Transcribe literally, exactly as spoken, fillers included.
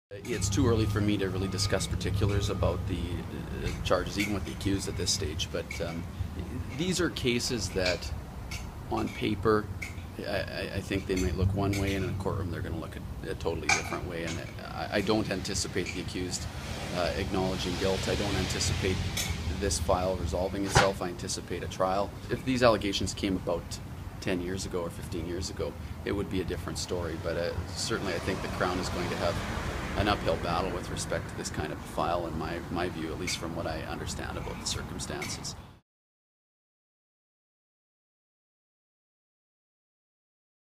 It's too early for me to really discuss particulars about the uh, charges, even with the accused at this stage, but um, these are cases that, on paper, I, I think they might look one way, and in a courtroom they're going to look a, a totally different way, and I, I don't anticipate the accused uh, acknowledging guilt. I don't anticipate this file resolving itself. I anticipate a trial. If these allegations came about ten years ago or fifteen years ago, it would be a different story, but uh, certainly I think the Crown is going to have an uphill battle with respect to this kind of file, in my, my view, at least from what I understand about the circumstances.